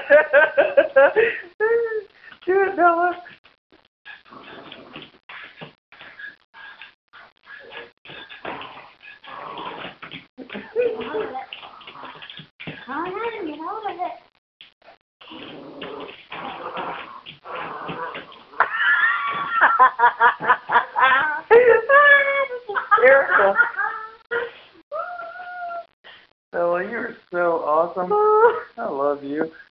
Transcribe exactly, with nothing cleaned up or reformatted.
Do it, Bella. Come on, get out of it. Hysterical. Bella, you're so awesome. I love you.